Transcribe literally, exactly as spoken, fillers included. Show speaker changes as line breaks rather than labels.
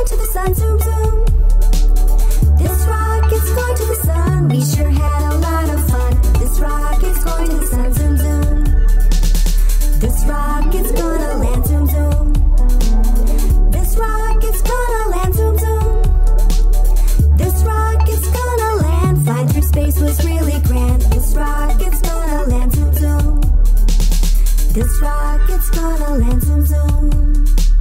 to the sun, zoom zoom. This rocket's going to the sun. We sure had a lot of fun. This rocket's going to the sun, zoom zoom. This rocket's gonna land, zoom zoom. This rocket's gonna land, zoom zoom. This rocket's gonna land. Flying through space was really grand. This rocket's gonna land, zoom zoom. This rocket's gonna land, zoom zoom.